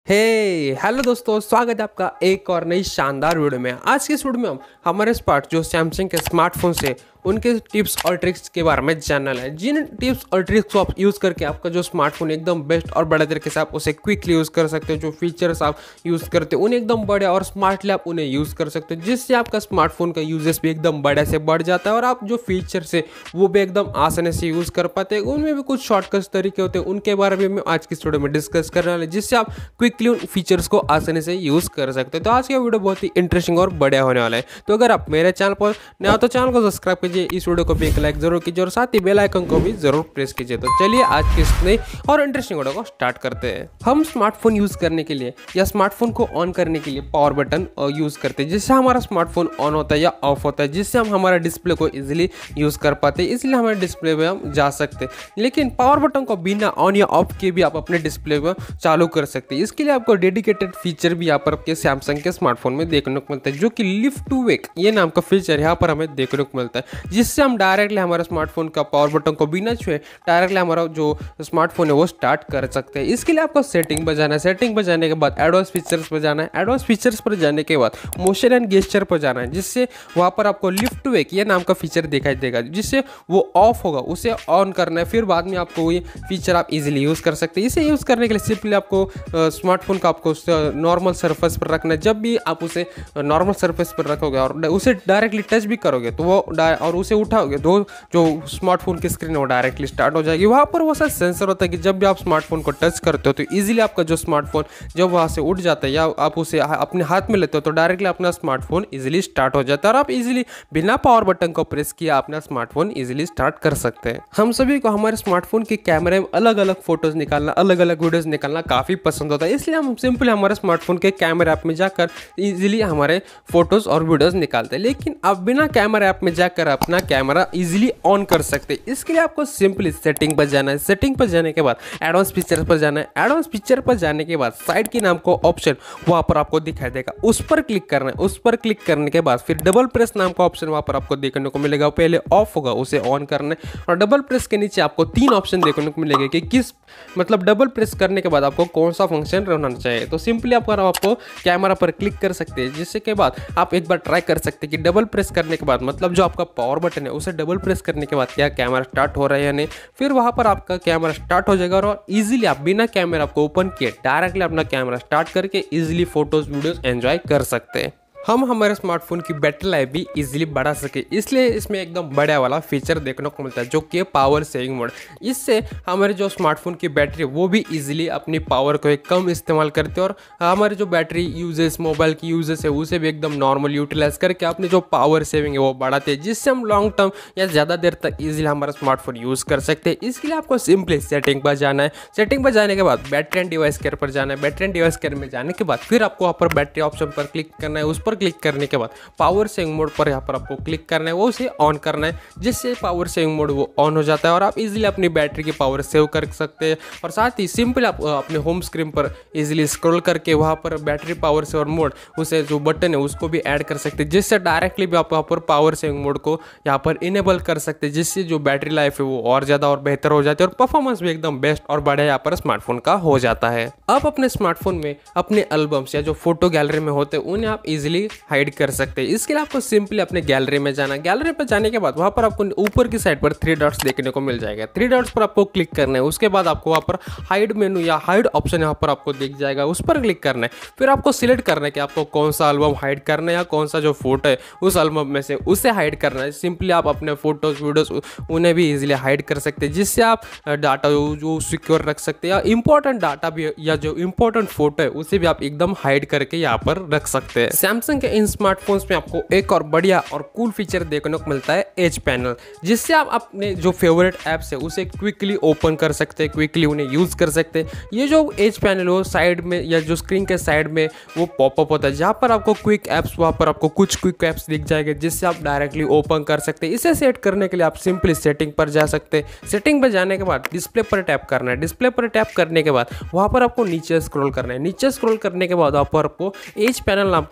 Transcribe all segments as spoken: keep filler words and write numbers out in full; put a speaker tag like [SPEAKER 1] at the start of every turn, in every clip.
[SPEAKER 1] हे hello दोस्तों, स्वागत है आपका एक और नई शानदार वीडियो में। आज के इस वीडियो में हम हमारे स्मार्ट जो सैमसंग के स्मार्टफोन से उनके टिप्स और ट्रिक्स के बारे में जानना है। जिन टिप्स और ट्रिक्स को आप यूज़ करके आपका जो स्मार्टफोन एकदम बेस्ट और बड़े तरीके से आप उसे क्विकली यूज़ कर सकते हो। जो फीचर्स आप यूज़ करते हो उन्हें एकदम बड़े और स्मार्टली आप उन्हें यूज़ कर सकते हो, जिससे आपका स्मार्टफोन का यूजेस भी एकदम बड़े से बढ़ जाता है और आप जो फीचर्स है वो भी एकदम आसानी से यूज़ कर पाते हैं। उनमें भी कुछ शॉर्टकट्स तरीके होते हैं, उनके बारे में मैं आज की वीडियो में डिस्कस करने वाले, जिससे आप क्विकली उन फीचर्स को आसानी से यूज़ कर सकते हो। तो आज का वीडियो बहुत ही इंटरेस्टिंग और बढ़िया होने वाला है। तो अगर आप मेरे चैनल पर नया हो तो चैनल को सब्सक्राइब कीजिए, इस वीडियो को भी एक लाइक जरूर कीजिए और साथ ही बेल आइकन को भी जरूर प्रेस कीजिए। तो चलिए आज की इस नई और इंटरेस्टिंग वीडियो को स्टार्ट करते हैं। हम स्मार्टफोन यूज करने के लिए या स्मार्टफोन को ऑन करने के लिए पावर बटन यूज करते हैं, जिससे हमारा स्मार्टफोन ऑन होता है या ऑफ होता है, जिससे हम हमारा डिस्प्ले को इजीली यूज कर पाते हैं। इसलिए हमारे डिस्प्ले पे हम जा सकते हैं, लेकिन पावर बटन को बिना ऑन या ऑफ के भी आप अपने डिस्प्ले को चालू कर सकते हैं। इसके लिए आपको डेडिकेटेड फीचर भी यहाँ पर आपके सैमसंग के स्मार्टफोन में देखने को मिलता है, जो कि लिफ्ट टू वेक ये नाम का फीचर यहाँ पर हमें देखने को मिलता है, जिससे हम डायरेक्टली हमारे स्मार्टफोन का पावर बटन को बिना छुए डायरेक्टली हमारा जो स्मार्टफोन है वो स्टार्ट कर सकते हैं। इसके लिए आपको सेटिंग पर जाना है, सेटिंग पर जाने के बाद एडवांस फीचर्स पर जाना है, एडवांस फीचर्स पर जाने के बाद मोशन एंड गेस्चर पर जाना है, जिससे वहाँ पर आपको लिफ्ट टू वेक ये नाम का फीचर दिखाई देगा, जिससे वो ऑफ होगा उसे ऑन करना है। फिर बाद में आपको ये फीचर आप इजीली यूज़ कर सकते हैं। इसे यूज़ करने के लिए सिंपली आपको स्मार्टफोन का आपको नॉर्मल सरफेस पर रखना है। जब भी आप उसे नॉर्मल सरफेस पर रखोगे और उसे डायरेक्टली टच भी करोगे तो वो और उसे उठाओगे तो जो स्मार्टफोन की स्क्रीन है वो डायरेक्टली स्टार्ट हो जाएगी। वहाँ पर वो सा सेंसर होता है कि जब भी आप स्मार्टफोन को टच करते हो तो इजीली आपका जो स्मार्टफोन जब वहाँ से उठ जाता है या आप उसे अपने हाथ में लेते हो तो डायरेक्टली अपना स्मार्टफोन इजीली स्टार्ट हो जाता है और आप इजीली बिना पावर बटन को प्रेस किया अपना स्मार्टफोन इजीली स्टार्ट कर सकते हैं। हम सभी को हमारे स्मार्टफोन के कैमरे में अलग अलग फोटोज निकालना, अलग अलग वीडियोज निकालना काफ़ी पसंद होता है, इसलिए हम सिंपली हमारे स्मार्टफोन के कैमरा ऐप में जाकर इजीली हमारे फोटोज और वीडियोज निकालते हैं। लेकिन आप बिना कैमरा ऐप में जाकर अपना कैमरा इजीली ऑन कर सकते हैं। इसके लिए आपको सिंपली सेटिंग पर जाना है, सेटिंग पर जाने के बाद एडवांस फीचर पर जाना है, एडवांस फीचर पर जाने के बाद साइड के नाम को ऑप्शन वहाँ पर आपको दिखाई देगा, उस पर क्लिक करना है। उस पर क्लिक करने के बाद फिर डबल प्रेस नाम का ऑप्शन वहाँ पर आपको देखने को मिलेगा। पहले ऑफ होगा उसे ऑन करना है और डबल प्रेस के नीचे आपको तीन ऑप्शन देखने को मिलेगा कि किस मतलब डबल प्रेस करने के बाद आपको कौन सा फंक्शन रहना चाहिए। तो सिंपली आप आपको कैमरा पर क्लिक कर सकते हैं, जिससे के बाद आप एक बार ट्राई कर सकते हैं कि डबल प्रेस करने के बाद मतलब जो आपका पावर बटन है उसे डबल प्रेस करने के बाद क्या कैमरा स्टार्ट हो रहा है या नहीं। फिर वहाँ पर आपका कैमरा स्टार्ट हो जाएगा और इजीली आप बिना कैमरा को ओपन किए डायरेक्टली अपना कैमरा स्टार्ट करके इजीली फोटोज वीडियोस एंजॉय कर सकते हैं। हम हमारे स्मार्टफोन की बैटरी लाइफ भी इजीली बढ़ा सके, इसलिए इसमें एकदम बड़ा वाला फीचर देखने को मिलता है, जो कि पावर सेविंग मोड। इससे हमारे जो स्मार्टफोन की बैटरी है वो भी इजीली अपनी पावर को एक कम इस्तेमाल करते हैं और हमारे जो बैटरी यूजेस मोबाइल की यूजेस है उसे भी एकदम नॉर्मल यूटिलाइज करके अपनी जो पावर सेविंग है वो बढ़ाते हैं, जिससे हम लॉन्ग टर्म या ज़्यादा देर तक इजीली हमारा स्मार्टफोन यूज़ कर सकते हैं। इसके लिए आपको सिंपली सेटिंग पर जाना है, सेटिंग पर जाने के बाद बैटरी एंड डिवाइस केयर पर जाना है। बैटरी एंड डिवाइस केयर में जाने के बाद फिर आपको वहाँ पर बैटरी ऑप्शन पर क्लिक करना है। उस पर क्लिक करने के बाद पावर सेविंग मोड पर यहाँ पर आपको क्लिक करना है, वो उसे ऑन करना है, जिससे पावर सेविंग मोड वो ऑन हो जाता है और आप इजीली अपनी बैटरी की पावर सेव कर सकते हैं। और साथ ही सिंपल आप अपने होम स्क्रीन पर इजीली स्क्रॉल करके वहाँ पर बैटरी पावर सेवर मोड उसे जो बटन है उसको भी ऐड कर सकते हैं, जिससे डायरेक्टली भी आप वहाँ पर पावर सेविंग मोड को यहाँ पर इनेबल कर सकते हैं, जिससे जो बैटरी लाइफ है वो और ज़्यादा और बेहतर हो जाती है और परफॉर्मेंस भी एकदम बेस्ट और बढ़िया यहाँ पर स्मार्टफोन का हो जाता है। आप अपने स्मार्टफोन में अपने एल्बम्स या जो फोटो गैलरी में होते हैं उन्हें आप इजीली हाइड कर सकते हैं। इसके लिए आपको सिंपली अपने गैलरी में जाना है। गैलरी पर जाने के बाद वहाँ पर आपको ऊपर की साइड पर थ्री डॉट्स देखने को मिल जाएगा। थ्री डॉट्स पर आपको क्लिक करना है। उसके बाद आपको वहाँ पर हाइड मेनू या हाइड ऑप्शन यहाँ पर आपको दिख जाएगा, उस पर क्लिक करना है। फिर आपको सिलेक्ट करना है कि आपको कौन सा एल्बम हाइड करना है या कौन सा जो फोटो है उस एल्बम में से उसे हाइड करना है। सिंपली आप अपने फोटोज वीडियोज उन्हें भी इजीली हाइड कर सकते हैं, जिससे आप डाटा जो सिक्योर रख सकते हैं या इंपॉर्टेंट डाटा भी या जो इंपॉर्टेंट फोटो है उसे भी आप एकदम हाइड करके यहाँ पर रख सकते हैं। सैमसंग के इन स्मार्टफोन्स में आपको एक और बढ़िया और कूल फीचर देखने को मिलता है एज पैनल, जिससे आप अपने जो फेवरेट ऐप्स है उसे क्विकली ओपन कर सकते हैं, क्विकली उन्हें यूज़ कर सकते हैं। ये जो एज पैनल हो साइड में या जो स्क्रीन के साइड में वो पॉपअप होता है, जहाँ पर आपको क्विक ऐप्स वहाँ पर आपको कुछ क्विक ऐप्स दिख जाएंगे, जिससे आप डायरेक्टली ओपन कर सकते हैं। इसे सेट करने के लिए आप सिंपली सेटिंग पर जा सकते हैं। सेटिंग पर जाने के बाद डिस्प्ले पर टैप करना है। डिस्प्ले पर टैप करने के बाद वहाँ पर आपको नीचे स्क्रॉल करना है। नीचे स्क्रॉल करने के बाद वहाँ पर आपको एज पैनल नाम का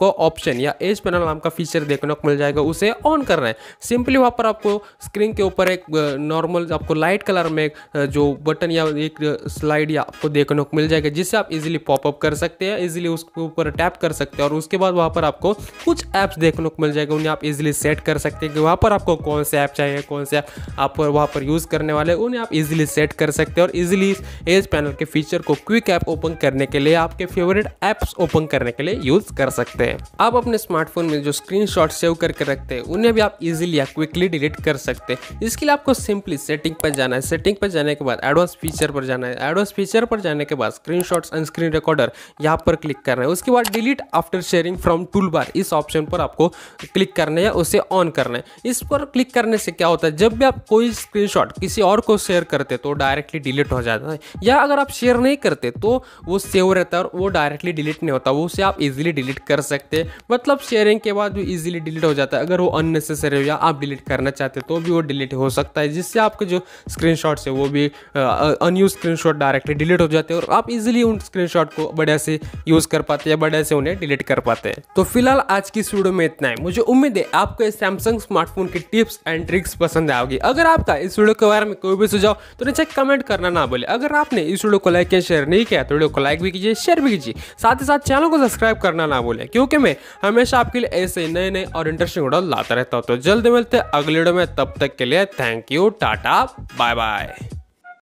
[SPEAKER 1] ऑप्शन या एज पैनल नाम का फीचर देखने को मिल जाएगा, उसे ऑन करना है। सिंपली वहाँ पर आपको स्क्रीन के ऊपर एक नॉर्मल आपको लाइट कलर में जो बटन या एक स्लाइड या आपको देखने को मिल जाएगा, जिससे आप इजीली पॉपअप कर सकते हैं, इजीली उसके ऊपर टैप कर सकते हैं और उसके बाद वहाँ पर आपको कुछ ऐप्स देखने को मिल जाएगा, उन्हें आप इजीली सेट कर सकते हैं कि वहाँ पर आपको कौन से ऐप चाहिए, कौन से ऐप आप वहाँ पर यूज़ करने वाले, उन्हें आप इजीली सेट कर सकते हैं और इजीली एज पैनल के फीचर को क्विक ऐप ओपन करने के लिए, आपके फेवरेट ऐप्स ओपन करने के लिए यूज़ कर सकते हैं। आप अपने स्मार्टफोन में जो स्क्रीनशॉट सेव करके रखते हैं उन्हें भी आप इजीली या क्विकली डिलीट कर सकते हैं। इसके लिए आपको सिंपली सेटिंग पर जाना है। सेटिंग पर जाने के बाद एडवांस फीचर पर जाना है। एडवांस फीचर पर जाने के बाद स्क्रीनशॉट्स एंड स्क्रीन रिकॉर्डर यहाँ पर क्लिक करना है। उसके बाद delete after sharing from toolbar, इस ऑप्शन पर आपको क्लिक करना है या उसे ऑन करना है। इस पर क्लिक करने से क्या होता है, जब भी आप कोई स्क्रीनशॉट किसी और को शेयर करते तो डायरेक्टली डिलीट हो जाता है, या अगर आप शेयर नहीं करते तो वो सेव रहता है और वो डायरेक्टली डिलीट नहीं होता, वो उसे आप इजीली डिलीट कर सकते हैं। मतलब शेयरिंग के बाद भी इजीली डिलीट हो जाता है। अगर वो अननेसेसरी हो या आप डिलीट करना चाहते तो भी वो डिलीट हो सकता है, जिससे आपके जो स्क्रीनशॉट्स है वो भी अनयूज स्क्रीनशॉट डायरेक्टली डिलीट हो जाते हैं और आप इजीली उन स्क्रीनशॉट को बढ़िया से यूज़ कर पाते हैं, बढ़िया से उन्हें डिलीट कर पाते हैं। तो फिलहाल आज की इस वीडियो में इतना है। मुझे उम्मीद है आपको सैमसंग स्मार्टफोन की टिप्स एंड ट्रिक्स पसंद आओगी। अगर आपका इस वीडियो के बारे में कोई भी सुझाव तो नीचे कमेंट करना ना भूले। अगर आपने इस वीडियो को लाइक या शेयर नहीं किया तो वीडियो को लाइक भी कीजिए, शेयर भी कीजिए, साथ ही साथ चैनल को सब्सक्राइब करना ना भूले, क्योंकि मैं हमेशा आपके लिए ऐसे नए नए और इंटरेस्टिंग वीडियो लाता रहता हूँ। तो जल्द मिलते हैं अगले वीडियो में, तब तक के लिए thank you, tata, bye bye.